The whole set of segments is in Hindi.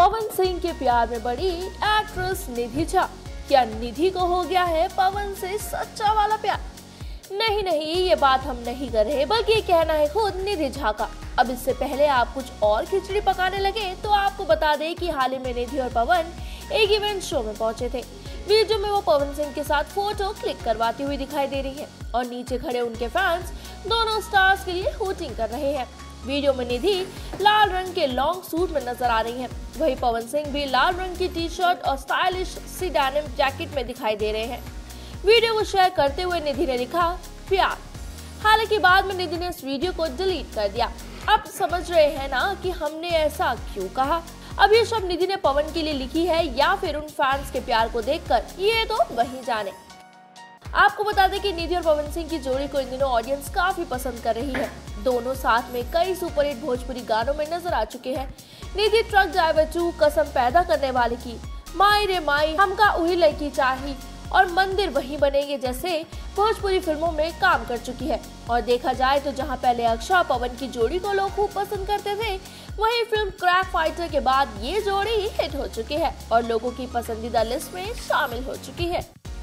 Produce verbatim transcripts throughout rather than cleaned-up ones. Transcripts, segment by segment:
पवन सिंह के प्यार में पड़ी एक्ट्रेस निधि झा। क्या निधि को हो गया है पवन से सच्चा वाला प्यार? नहीं नहीं, ये बात हम नहीं कर रहे, बल्कि ये कहना है खुद निधि झा का। अब इससे पहले आप कुछ और खिचड़ी पकाने लगे तो आपको बता दें कि हाल ही में निधि और पवन एक इवेंट शो में पहुंचे थे। वीडियो में वो पवन सिंह के साथ फोटो क्लिक करवाती हुई दिखाई दे रही है और नीचे खड़े उनके फैंस दोनों स्टार्स के लिए हूटिंग कर रहे हैं। वीडियो में निधि लाल रंग के लॉन्ग सूट में नजर आ रही हैं। वहीं पवन सिंह भी लाल रंग की टी शर्ट और स्टाइलिश सी डेनिम जैकेट में दिखाई दे रहे हैं। वीडियो को शेयर करते हुए निधि ने लिखा प्यार। हालांकि बाद में निधि ने इस वीडियो को डिलीट कर दिया। अब समझ रहे हैं ना कि हमने ऐसा क्यों कहा। अब ये शब्द निधि ने पवन के लिए लिखी है या फिर उन फैंस के प्यार को देखकर, ये तो वही जाने। आपको बता दें कि निधि और पवन सिंह की जोड़ी को इन दिनों ऑडियंस काफी पसंद कर रही है। दोनों साथ में कई सुपरहिट भोजपुरी गानों में नजर आ चुके हैं। निधि ट्रक ड्राइवर टू, कसम पैदा करने वाले की, माई रे माई, हमका उही लड़की चाही और मंदिर वही बनेंगे जैसे भोजपुरी फिल्मों में काम कर चुकी है। और देखा जाए तो जहां पहले अक्षय पवन की जोड़ी को लोग खूब पसंद करते थे, वहीं फिल्म क्रैक फाइटर के बाद ये जोड़ी हिट हो चुकी है और लोगों की पसंदीदा लिस्ट में शामिल हो चुकी है।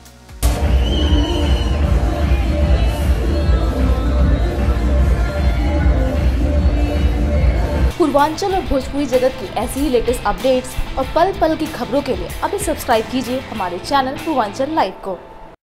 पूर्वांचल और भोजपुरी जगत की ऐसी ही लेटेस्ट अपडेट्स और पल पल की खबरों के लिए अभी सब्सक्राइब कीजिए हमारे चैनल पूर्वांचल लाइव को।